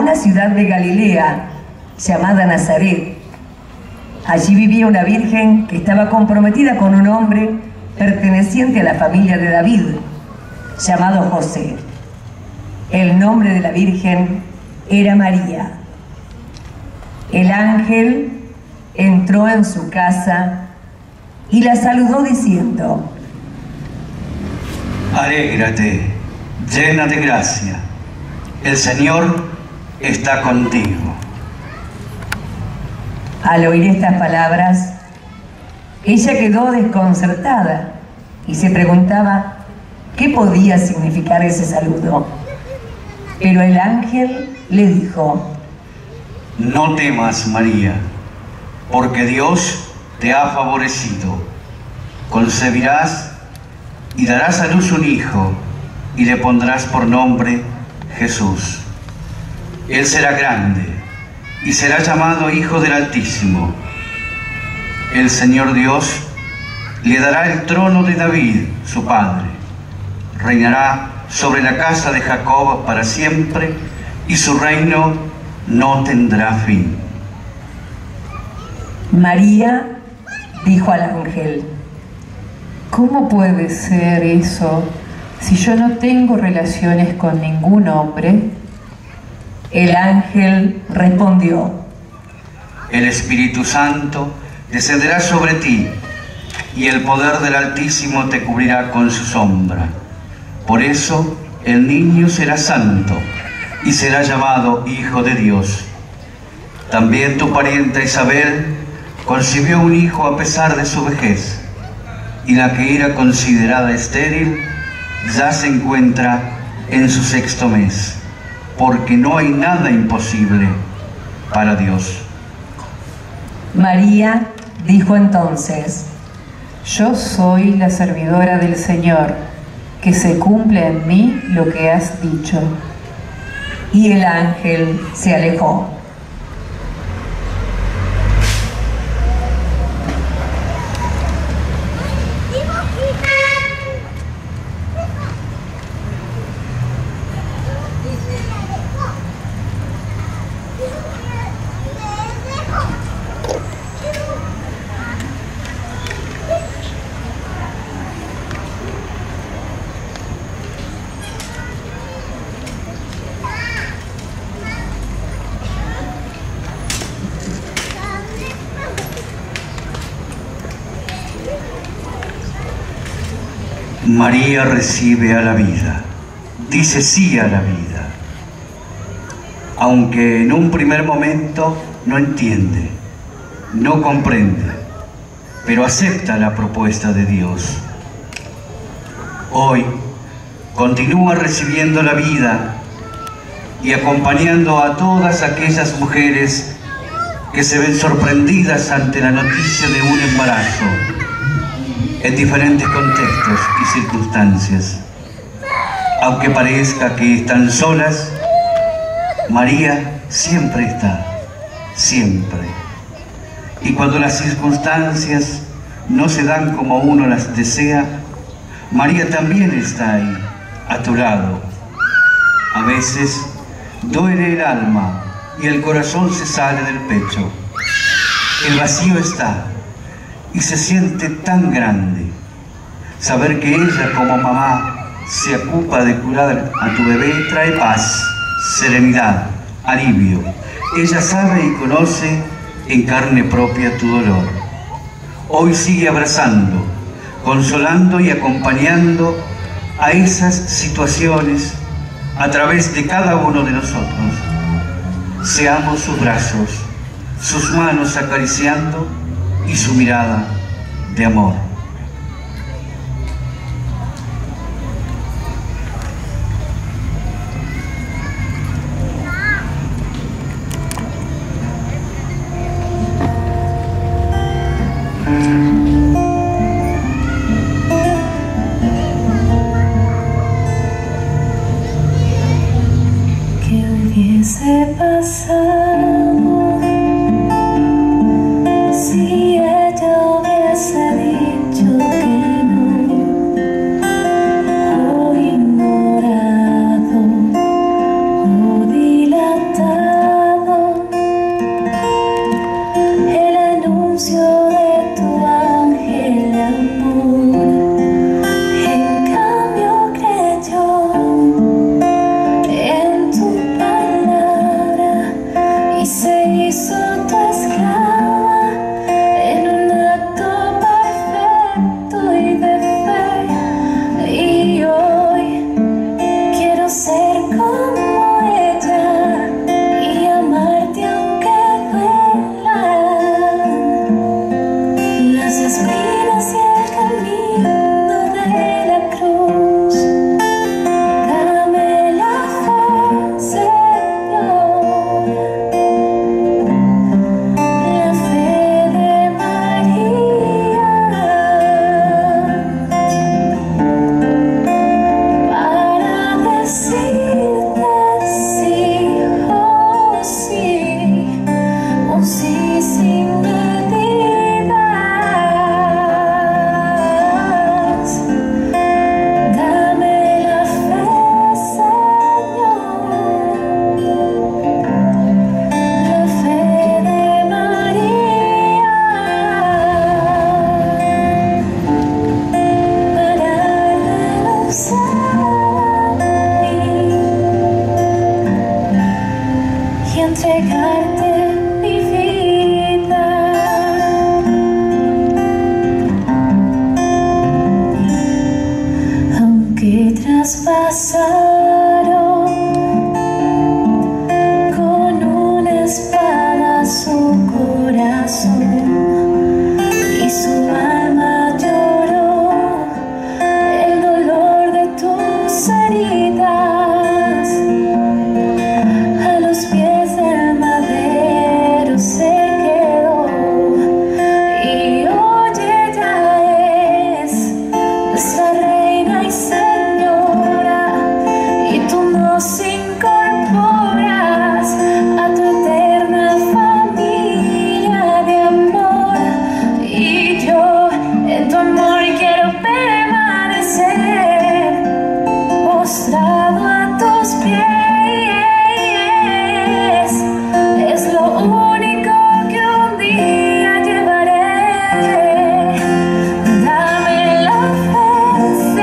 una ciudad de Galilea llamada Nazaret. Allí vivía una virgen que estaba comprometida con un hombre perteneciente a la familia de David, llamado José. El nombre de la virgen era María. El ángel entró en su casa y la saludó diciendo: Alégrate, llena de gracia, el Señor está contigo. Al oír estas palabras, ella quedó desconcertada y se preguntaba qué podía significar ese saludo. Pero el ángel le dijo: No temas, María, porque Dios te ha favorecido. Concebirás y darás a luz un hijo, y le pondrás por nombre Jesús. Él será grande y será llamado Hijo del Altísimo. El Señor Dios le dará el trono de David, su padre. Reinará sobre la casa de Jacob para siempre, y su reino no tendrá fin. María dijo al ángel: ¿Cómo puede ser eso si yo no tengo relaciones con ningún hombre? El ángel respondió: El Espíritu Santo descenderá sobre ti, y el poder del Altísimo te cubrirá con su sombra. Por eso el niño será santo y será llamado Hijo de Dios. También tu parienta Isabel concibió un hijo a pesar de su vejez, y la que era considerada estéril ya se encuentra en su 6º mes, porque no hay nada imposible para Dios. María dijo entonces: Yo soy la servidora del Señor, que se cumpla en mí lo que has dicho. Y el ángel se alejó. María recibe a la vida, dice sí a la vida, aunque en un primer momento no entiende, no comprende, pero acepta la propuesta de Dios. Hoy continúa recibiendo la vida y acompañando a todas aquellas mujeres que se ven sorprendidas ante la noticia de un embarazo, en diferentes contextos y circunstancias. Aunque parezca que están solas, María siempre está, siempre. Y cuando las circunstancias no se dan como uno las desea, María también está ahí, a tu lado. A veces duele el alma y el corazón se sale del pecho. El vacío está y se siente tan grande. Saber que ella como mamá se ocupa de curar a tu bebé trae paz, serenidad, alivio. Ella sabe y conoce en carne propia tu dolor. Hoy sigue abrazando, consolando y acompañando a esas situaciones a través de cada uno de nosotros. Seamos sus brazos, sus manos acariciando y su mirada de amor. ¿Qué hubiese pasado si ella hubiese dicho traspasaron con una espada su corazón y su alma lloró el dolor de tus heridas. A los pies del madero se quedó y hoy ella es nuestra reina y señora, y tú nos incorporas a tu eterna familia de amor. Y yo en tu amor quiero permanecer postrado a tus pies. Es lo único que un día llevaré. Dame la fe,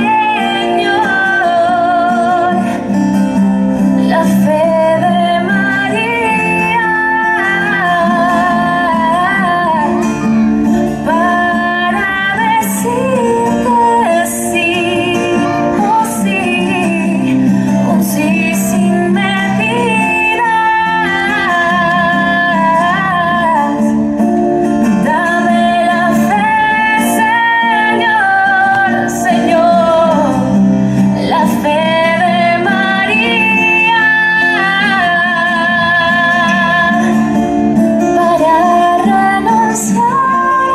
Señor, la fe de María, para decirte sí, oh sí, un sí sin medidas. Dame la fe, Señor, Señor, la fe de María, para renunciar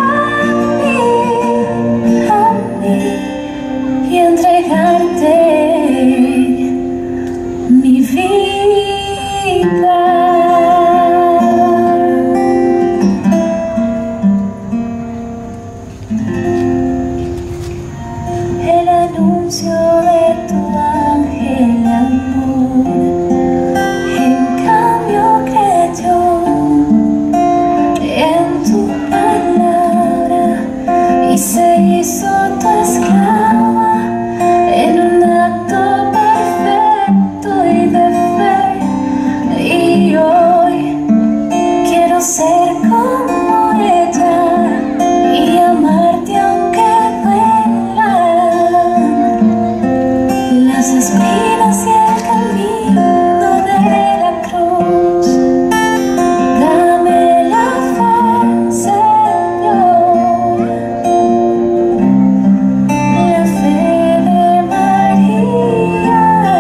a mí y entregarte mi vida. El anuncio de tu ángel de amor en cambio creyó en tu palabra y se hizo tu esclava en un acto perfecto y de fe. Y hoy quiero ser como ella y amarte aunque duelan las espinas y el camino de la cruz. Dame la fe, Señor, la fe de María,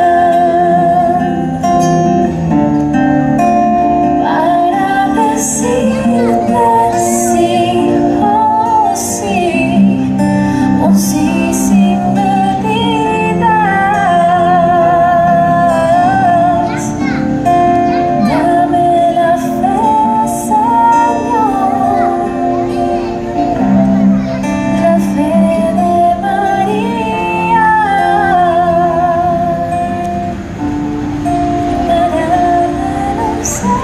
para decirte sí, oh sí, un sí sin medidas. Dame la fe, Señor, la fe de María, para renunciar.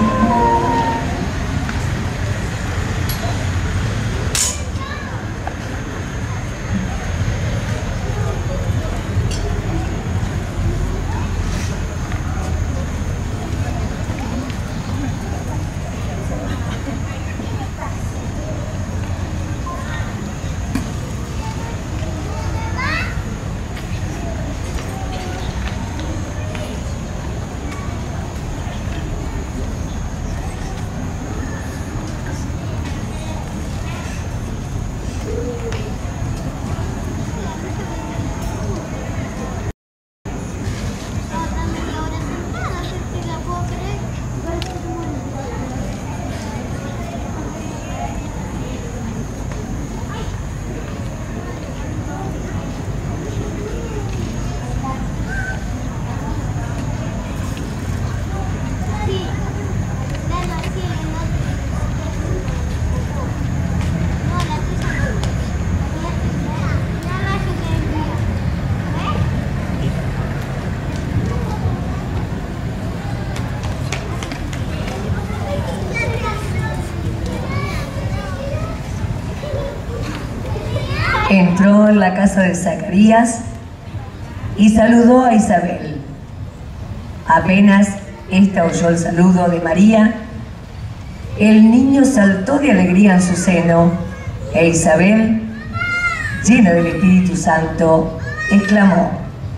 Entró en la casa de Zacarías y saludó a Isabel. Apenas ésta oyó el saludo de María, el niño saltó de alegría en su seno, e Isabel, llena del Espíritu Santo, exclamó: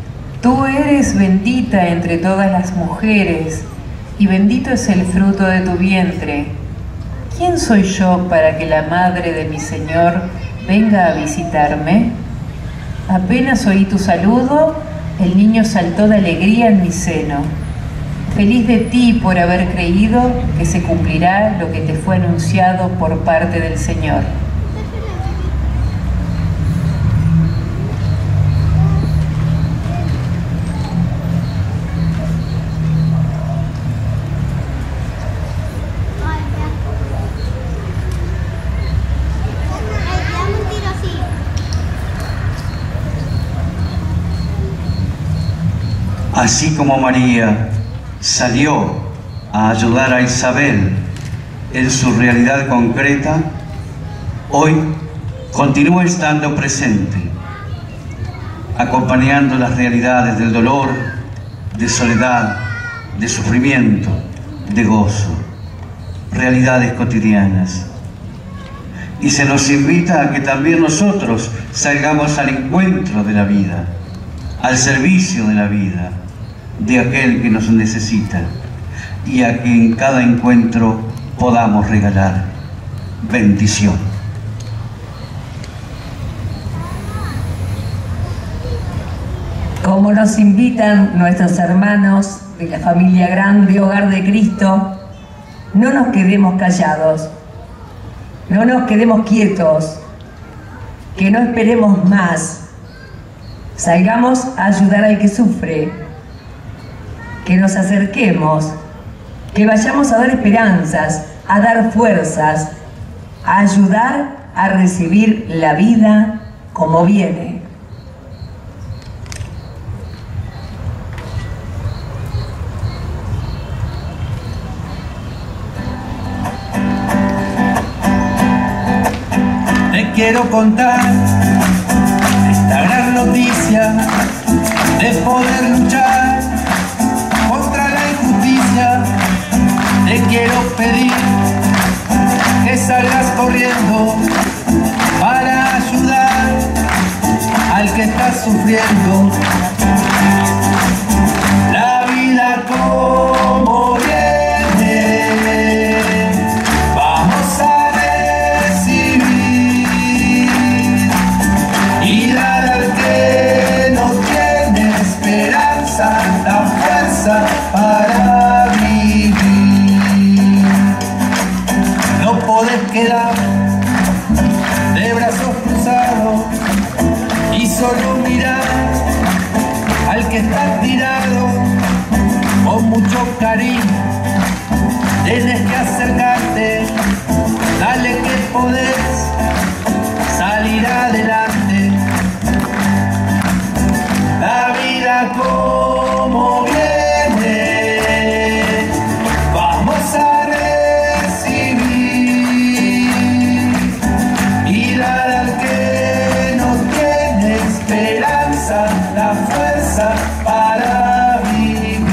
Tú eres bendita entre todas las mujeres, y bendito es el fruto de tu vientre. ¿Quién soy yo para que la madre de mi Señor venga a visitarme? Apenas oí tu saludo, el niño saltó de alegría en mi seno. Feliz de ti por haber creído que se cumplirá lo que te fue anunciado por parte del Señor. Así como María salió a ayudar a Isabel en su realidad concreta, hoy continúa estando presente, acompañando las realidades del dolor, de soledad, de sufrimiento, de gozo, realidades cotidianas. Y se nos invita a que también nosotros salgamos al encuentro de la vida, al servicio de la vida, de aquel que nos necesita, y a que en cada encuentro podamos regalar bendición. Como nos invitan nuestros hermanos de la familia grande Hogar de Cristo, no nos quedemos callados, no nos quedemos quietos, que no esperemos más. Salgamos a ayudar al que sufre, que nos acerquemos, que vayamos a dar esperanzas, a dar fuerzas, a ayudar a recibir la vida como viene. Te quiero contar esta gran noticia de poder luchar contra la injusticia. Te quiero pedir que salgas corriendo para ayudar al que está sufriendo. La vida como viene, vamos a recibir y dar al que no tiene esperanza la fuerza para vivir. No podés quedar de brazos cruzados y solo mirar al que está tirado con mucho cariño. Tienes que acercarte, dale que podés salir adelante. La vida como viene, vamos a recibir y dar al que no tiene esperanza la fuerza para vivir.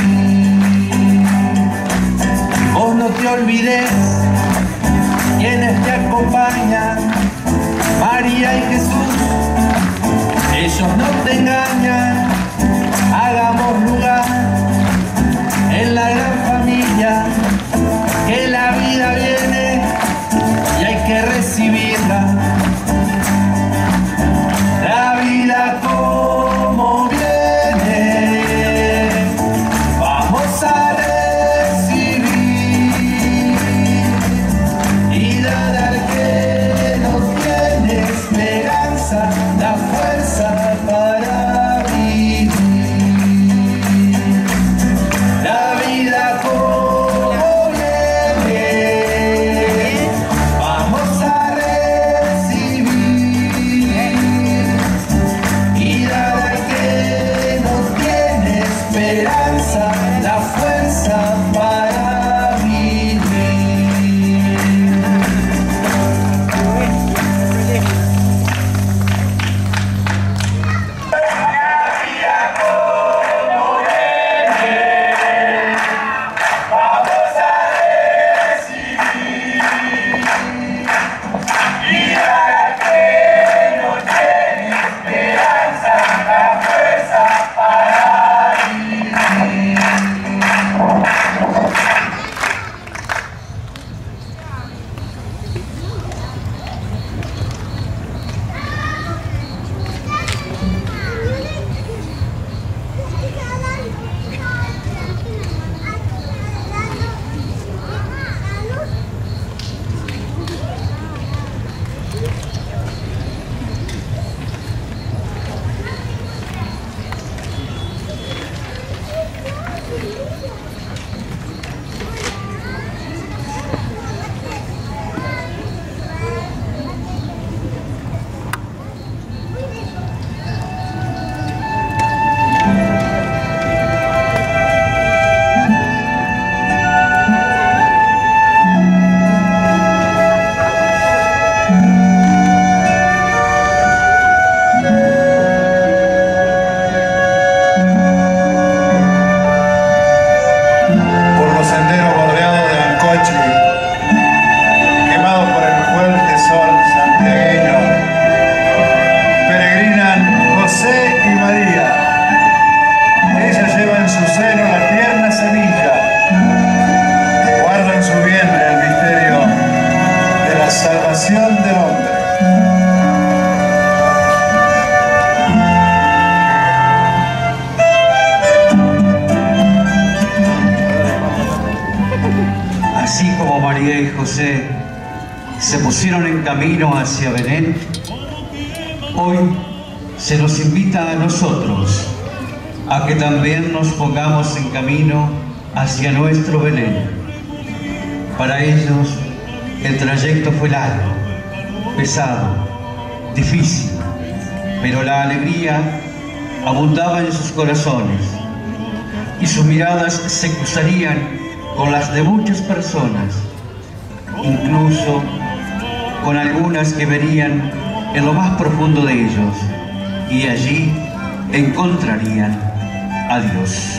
Vos no te olvides quienes te acompañan, María y Jesús, ellos no te engañan. Hagamos lugar en la gran familia, que la vida viene y hay que recibirla. La vida como viene, vamos a recibir y dar al que no tiene esperanza la fuerza para José se pusieron en camino hacia Belén, hoy se nos invita a nosotros a que también nos pongamos en camino hacia nuestro Belén. Para ellos el trayecto fue largo, pesado, difícil, pero la alegría abundaba en sus corazones y sus miradas se cruzarían con las de muchas personas, incluso con algunas que verían en lo más profundo de ellos, y allí encontrarían a Dios.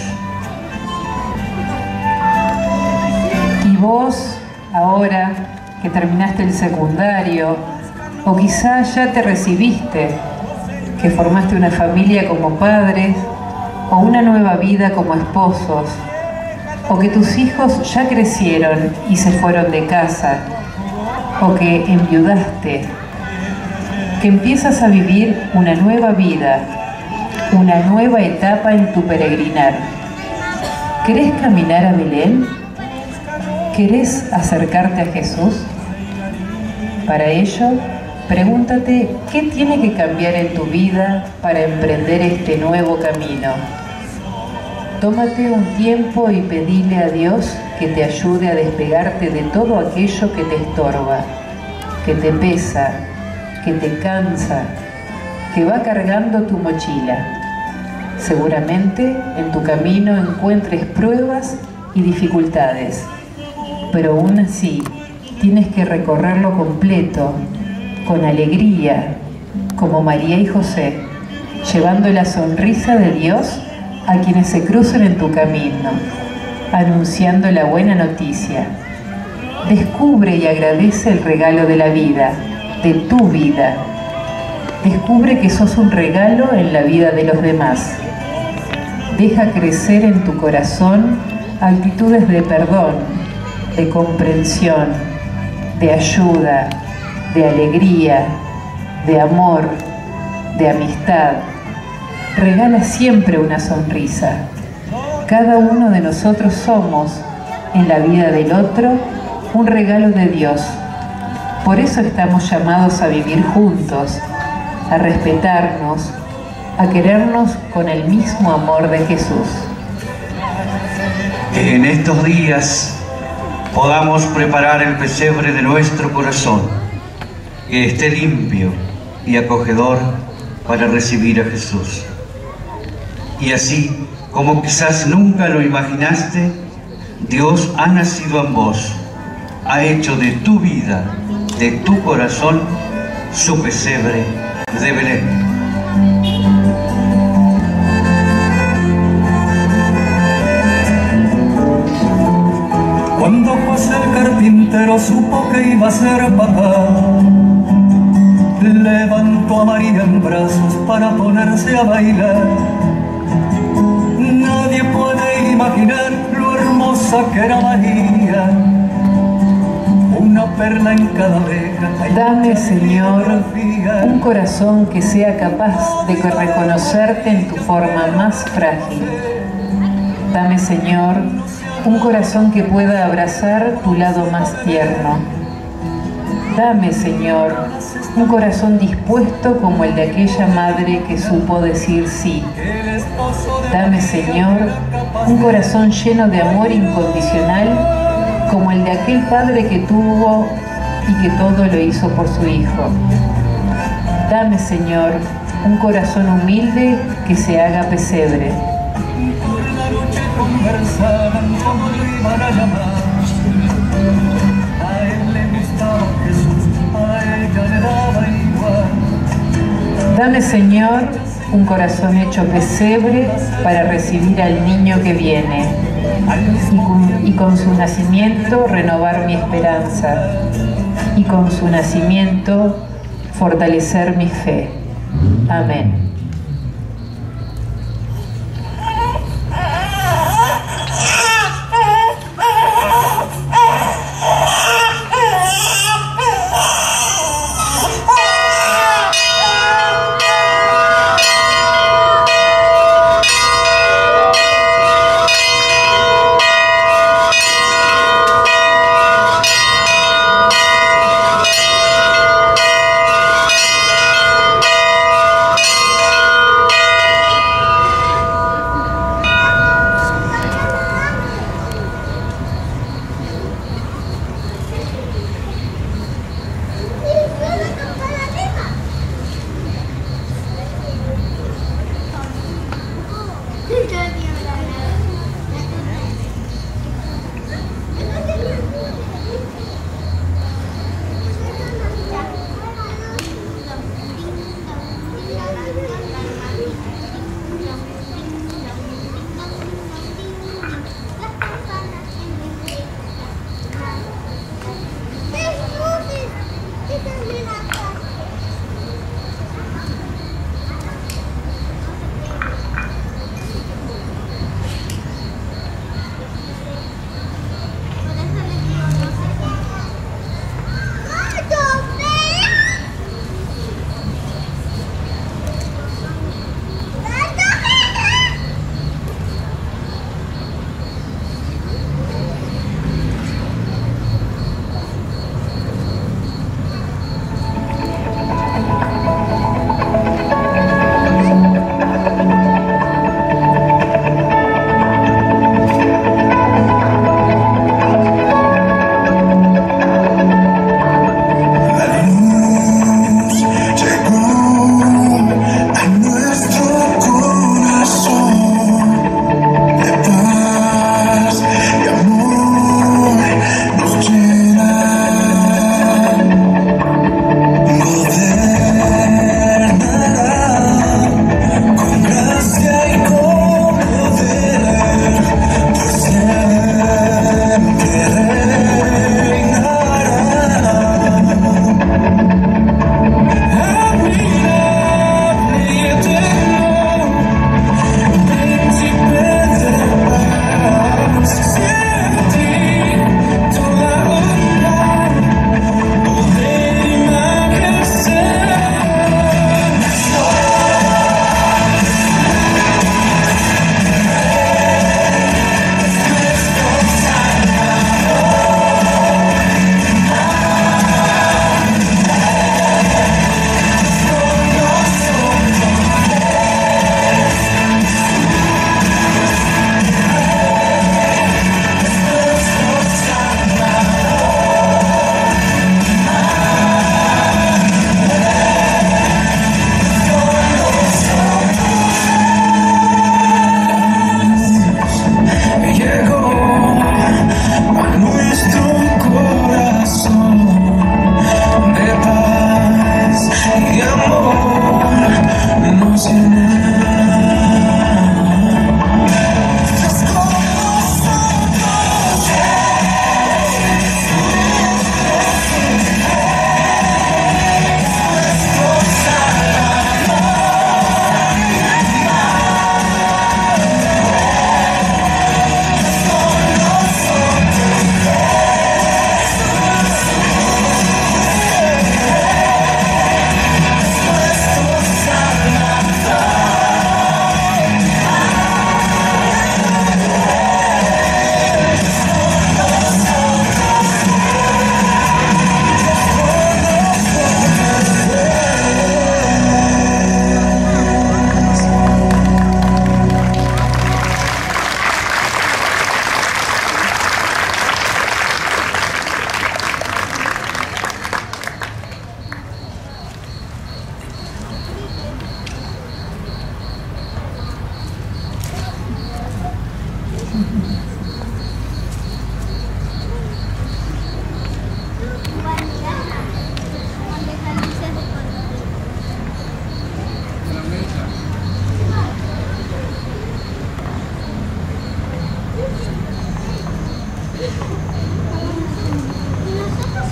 Y vos, ahora que terminaste el secundario, o quizás ya te recibiste, que formaste una familia como padres, o una nueva vida como esposos, o que tus hijos ya crecieron y se fueron de casa, o que enviudaste, que empiezas a vivir una nueva vida, una nueva etapa en tu peregrinar. ¿Querés caminar a Belén? ¿Querés acercarte a Jesús? Para ello, pregúntate qué tiene que cambiar en tu vida para emprender este nuevo camino. Tómate un tiempo y pedile a Dios que te ayude a despegarte de todo aquello que te estorba, que te pesa, que te cansa, que va cargando tu mochila. Seguramente en tu camino encuentres pruebas y dificultades, pero aún así tienes que recorrerlo completo, con alegría, como María y José, llevando la sonrisa de Dios a quienes se crucen en tu camino, anunciando la buena noticia. Descubre y agradece el regalo de la vida, de tu vida. Descubre que sos un regalo en la vida de los demás. Deja crecer en tu corazón actitudes de perdón, de comprensión, de ayuda, de alegría, de amor, de amistad. Regala siempre una sonrisa. Cada uno de nosotros somos, en la vida del otro, un regalo de Dios. Por eso estamos llamados a vivir juntos, a respetarnos, a querernos con el mismo amor de Jesús. Que en estos días podamos preparar el pesebre de nuestro corazón, que esté limpio y acogedor para recibir a Jesús. Y así, como quizás nunca lo imaginaste, Dios ha nacido en vos, ha hecho de tu vida, de tu corazón, su pesebre de Belén. Cuando José el carpintero supo que iba a ser papá, levantó a María en brazos para ponerse a bailar. Nadie puede imaginar lo hermosa que era María, una perla en cada oreja. Dame, Señor, un corazón que sea capaz de reconocerte en tu forma más frágil. Dame, Señor, un corazón que pueda abrazar tu lado más tierno. Dame, Señor, un corazón dispuesto como el de aquella madre que supo decir sí. Dame, Señor, un corazón lleno de amor incondicional como el de aquel padre que tuvo y que todo lo hizo por su hijo. Dame, Señor, un corazón humilde que se haga pesebre. Conversaban como lo iban a llamar. A él le gustaba Jesús, a ella le daba igual. Dame, Señor, un corazón hecho pesebre para recibir al niño que viene y con su nacimiento renovar mi esperanza y con su nacimiento fortalecer mi fe. Amén.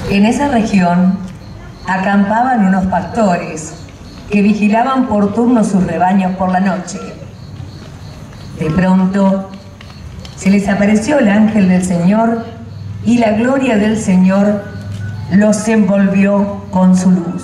En esa región acampaban unos pastores que vigilaban por turno sus rebaños por la noche. De pronto se les apareció el ángel del Señor y la gloria del Señor los envolvió con su luz.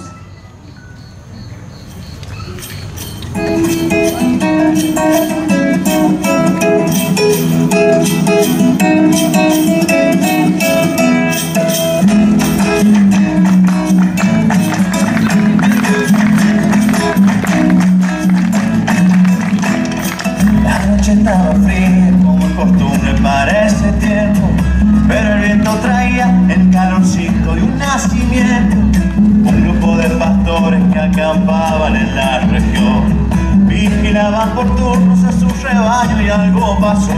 La noche estaba fría como es costumbre para ese tiempo, pero el viento traía el calorcito de un nacimiento. Un grupo de pastores que acampaban en la región vigilaban por turnos a su rebaño y algo pasó.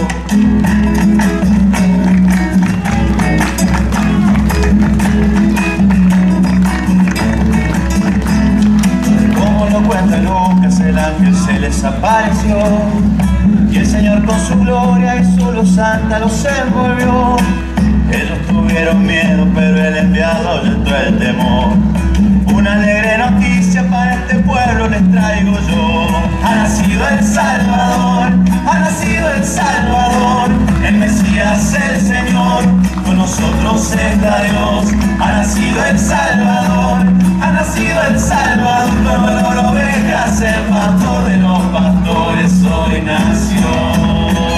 Como lo cuenta Lucas, el ángel se les apareció y el Señor con su gloria y su luz santa los envolvió. Ellos tuvieron miedo, pero el enviado ahuyentó el temor. Una alegre noticia para este pueblo les traigo yo. Ha nacido el Salvador, ha nacido el Salvador, el Mesías, el Señor, con nosotros está Dios. Ha nacido el Salvador, ha nacido el Salvador, como las ovejas, el pastor de los pastores hoy nació.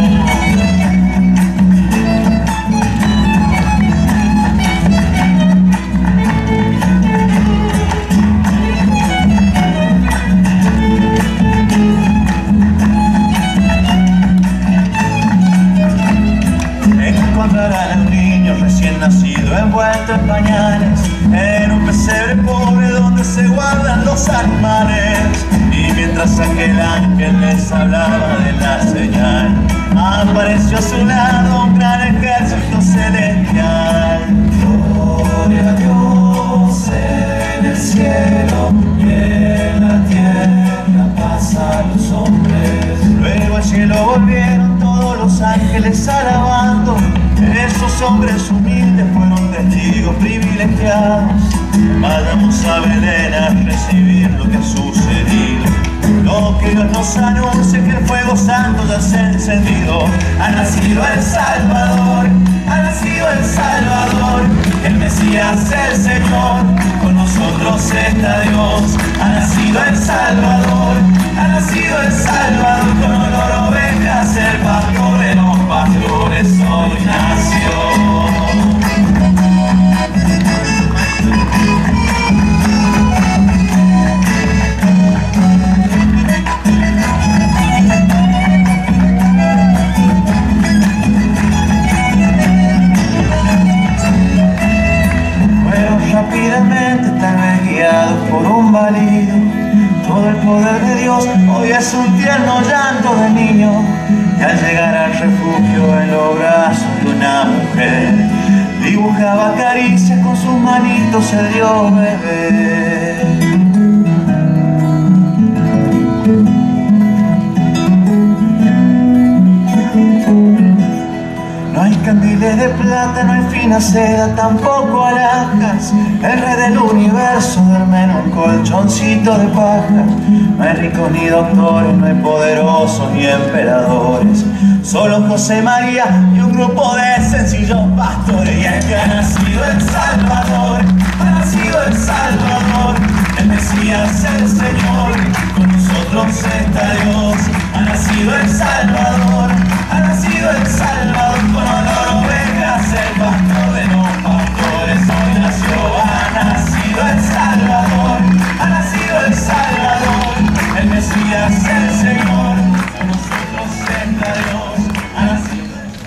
Encontrarán al niño recién nacido envuelto en pañales, en un pesebre pobre donde se guardan los animales. Y mientras aquel ángel les hablaba de la señal, apareció a su lado un gran ejército celestial. Gloria a Dios en el cielo y en la tierra paz a los hombres. Luego al cielo volvieron todos los ángeles alabando. Esos hombres humildes fueron testigos privilegiados. Vayamos a Belén a recibir lo que ha sucedido, lo que Dios nos anuncia, que el fuego santo ya se ha encendido. Ha nacido el Salvador, ha nacido el Salvador, el Mesías, el Señor, con nosotros está Dios. Ha nacido el Salvador, ha nacido el Salvador, con olor a ovejas, el pastor de los pastores hoy nació. Rápidamente, tal vez guiados por un balido, todo el poder de Dios hoy es un tierno llanto de niño, que al llegar al refugio en los brazos de una mujer dibujaba caricias con sus manitos el Dios bebé. No hay candiles de plata, no hay fina seda, tampoco alhajas. El rey del universo duerme en un colchoncito de paja. No hay ricos ni doctores, no hay poderosos ni emperadores, solo José María y un grupo de sencillos pastores. Y es que ha nacido el Salvador, ha nacido el Salvador, el Mesías, el Señor, con nosotros está Dios. Ha nacido el Salvador, ha nacido el Salvador, con olor a ovejas, el pastor de los pastores hoy nació. Ha nacido el Salvador, ha nacido el Salvador, el Mesías, el Señor, con nosotros está Dios. Ha nacido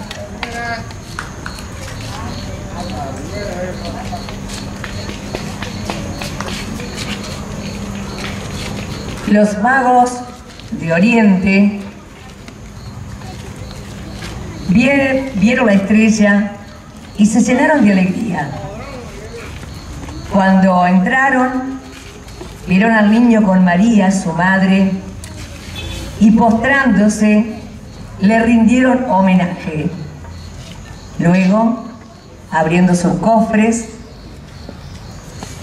Los magos de Oriente vieron la estrella y se llenaron de alegría. Cuando entraron, vieron al niño con María, su madre, y postrándose, le rindieron homenaje. Luego, abriendo sus cofres,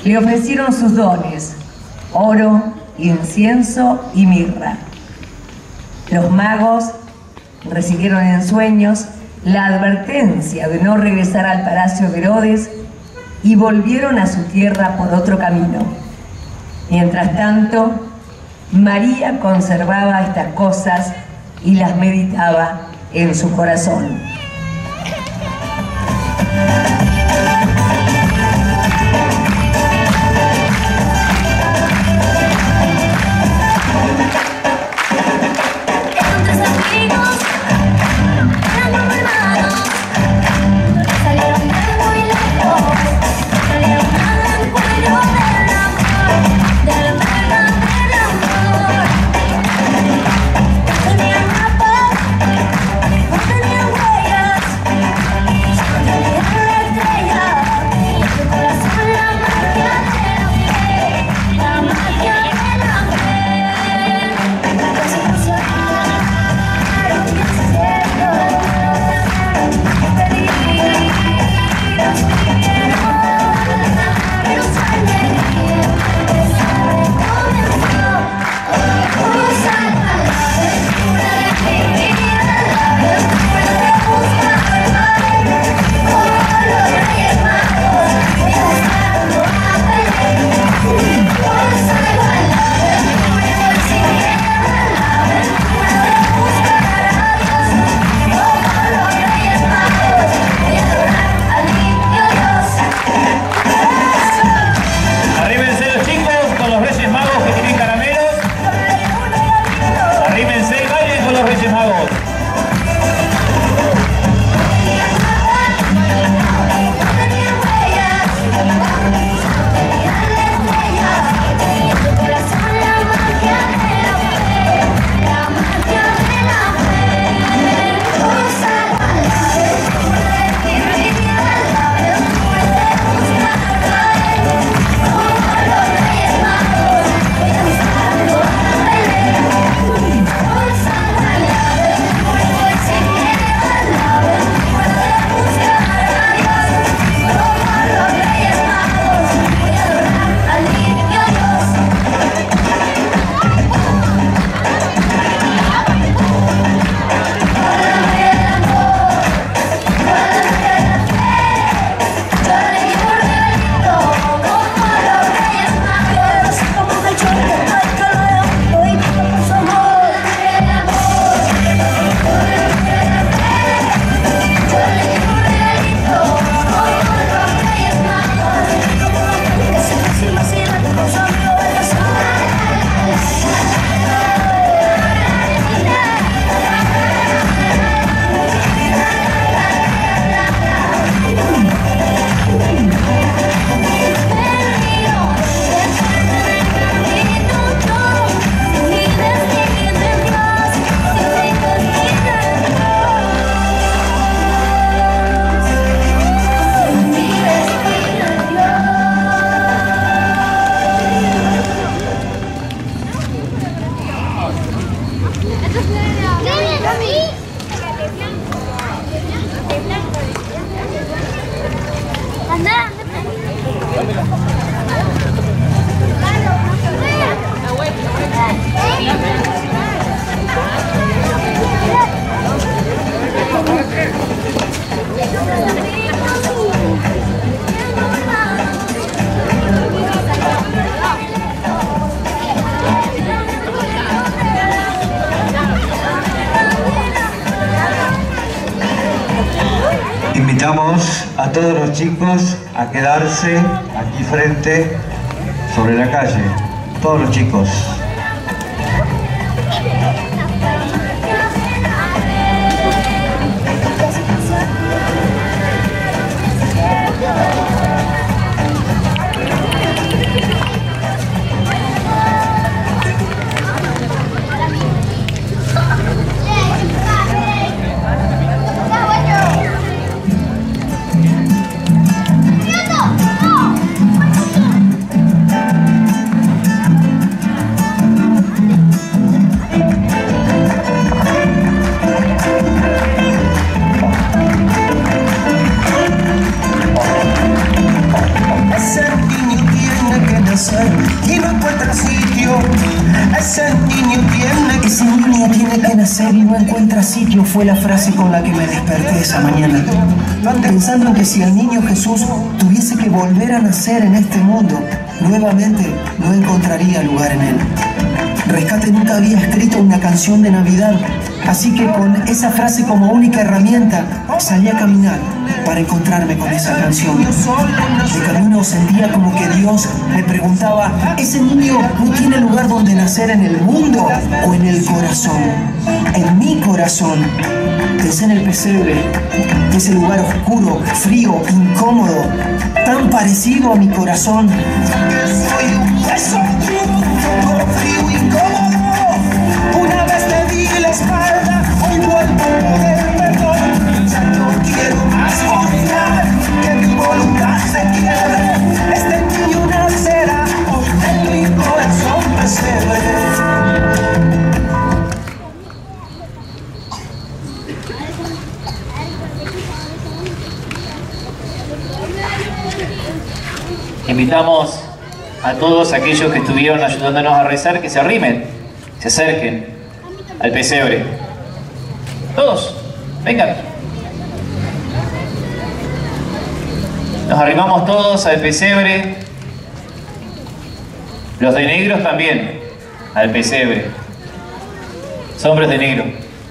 le ofrecieron sus dones, oro, incienso y mirra. Los magos recibieron en sueños la advertencia de no regresar al palacio de Herodes y volvieron a su tierra por otro camino. Mientras tanto, María conservaba estas cosas y las meditaba en su corazón. Invitamos a todos los chicos a quedarse aquí frente, sobre la calle. Todos los chicos. nacer y no encuentra sitio, fue la frase con la que me desperté esa mañana, pensando en que si el niño Jesús tuviese que volver a nacer en este mundo, nuevamente no encontraría lugar en él. Rescate nunca había escrito una canción de Navidad, así que con esa frase como única herramienta salí a caminar para encontrarme con esa canción. De camino sentía como que Dios me preguntaba: ¿ese niño no tiene lugar donde nacer en el mundo o en el corazón? En mi corazón. Pensé en el pesebre, ese lugar oscuro, frío, incómodo, tan parecido a mi corazón. Soy un hueso duro, frío, incómodo. Una vez te di la espalda, hoy vuelvo a pedir perdón. Ya no quiero más olvidar que mi voluntad se quiebre. Este niño nacerá hoy en mi corazón pesebre. Invitamos a todos aquellos que estuvieron ayudándonos a rezar que se arrimen, se acerquen al pesebre. Todos, vengan. Nos arrimamos todos al pesebre. Los de negros también, al pesebre. Hombres de negro.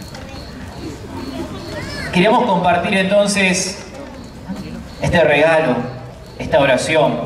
Queríamos compartir entonces este regalo, esta oración.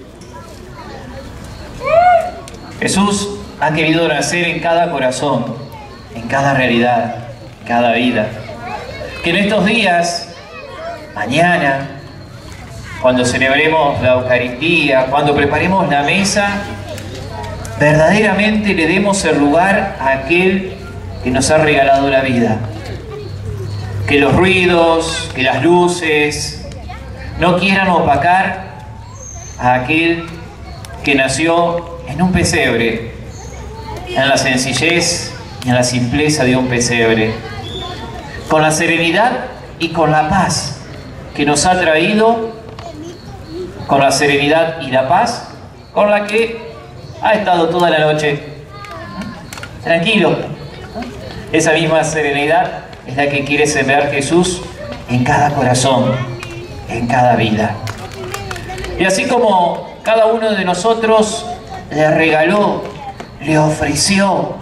Jesús ha querido nacer en cada corazón, en cada realidad, en cada vida. Que en estos días, mañana, cuando celebremos la Eucaristía, cuando preparemos la mesa, verdaderamente le demos el lugar a aquel que nos ha regalado la vida. Que los ruidos, que las luces no quieran opacar a aquel que nació en un pesebre, en la sencillez y en la simpleza de un pesebre, con la serenidad y con la paz que nos ha traído, con la serenidad y la paz con la que ha estado toda la noche tranquilo. Esa misma serenidad es la que quiere sembrar Jesús en cada corazón, en cada vida. Y así como cada uno de nosotros le regaló, le ofreció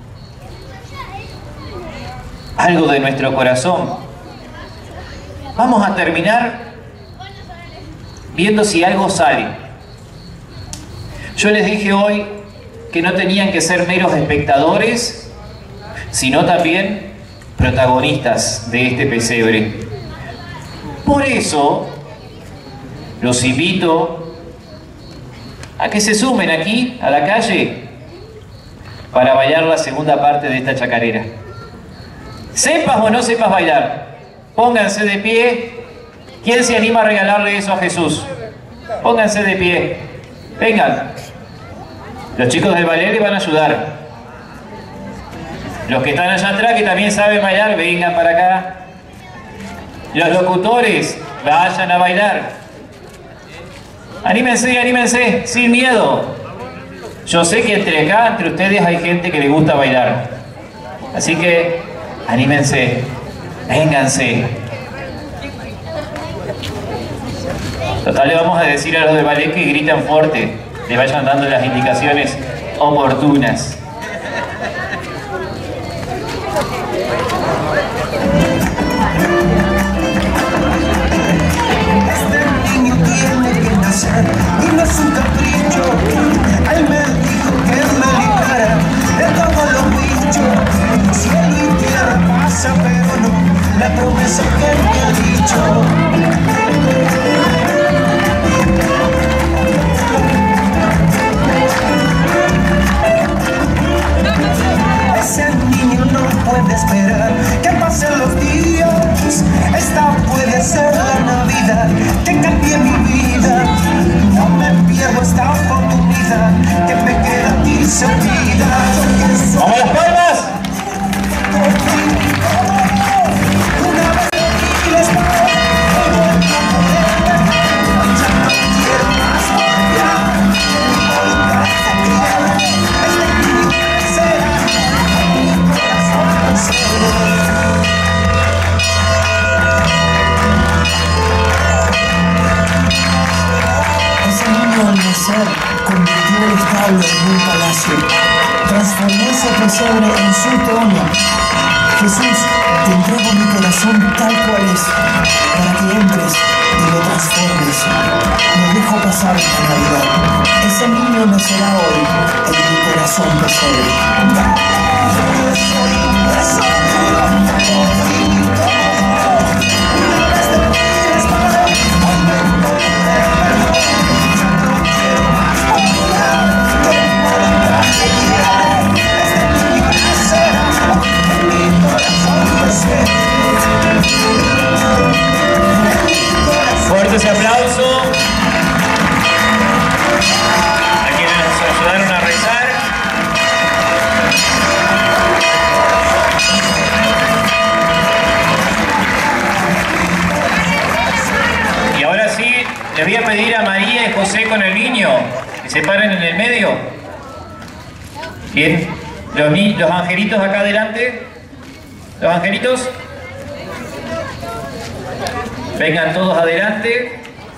algo de nuestro corazón, vamos a terminar viendo si algo sale. Yo les dije hoy que no tenían que ser meros espectadores, sino también protagonistas de este pesebre. Por eso los invito a que se sumen aquí a la calle para bailar la segunda parte de esta chacarera. Sepas o no sepas bailar, pónganse de pie. ¿Quién se anima a regalarle eso a Jesús? Pónganse de pie. Vengan. Los chicos del ballet le van a ayudar. Los que están allá atrás, que también saben bailar, vengan para acá. Los locutores, vayan a bailar. Anímense, anímense, sin miedo. Yo sé que entre ustedes hay gente que le gusta bailar. Así que, anímense, vénganse. Total, le vamos a decir a los de ballet que gritan fuerte, le vayan dando las indicaciones oportunas. Y no es un capricho, él me dijo que me librara de todos los bichos. Cielo y tierra pasa, pero no la promesa que me ha dicho. Ese niño no puede esperar que pasen los días. Esta puede ser la Navidad que cambie mi vida. No me pierdo esta oportunidad que me queda aquí servida. ¡Vamos las palmas! Una vez que les pago, ya no quiero más olvidar. Mi voluntad se quiebra. Este niño será mi corazón. regalo en un palacio. Transformó ese pesebre en su trono. Jesús, te entrego mi corazón tal cual es, para que entres y lo transformes. No dejo pasar esta Navidad. Ese niño nacerá hoy en mi corazón pesebre. Fuerte ese aplauso a quienes nos ayudaron a rezar. Y ahora sí, les voy a pedir a María y José con el niño que se paren en el medio. Bien, los angelitos acá adelante. Los angelitos. Vengan todos adelante.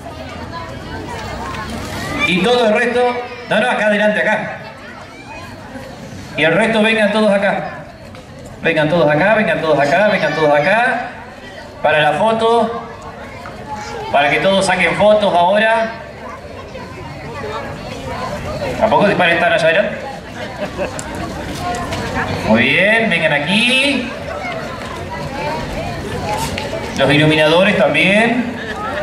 Y todo el resto... No, acá adelante, acá. Y el resto vengan todos acá. Vengan todos acá, vengan todos acá, vengan todos acá. Para la foto. Para que todos saquen fotos ahora. ¿Tampoco se paran estar allá adelante? Muy bien, vengan aquí. Los iluminadores también.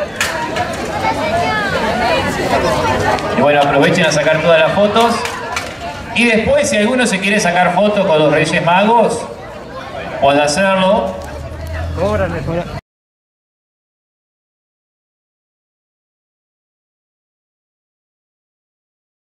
Y bueno, aprovechen a sacar todas las fotos. Y después, si alguno se quiere sacar fotos con los Reyes Magos, puede hacerlo.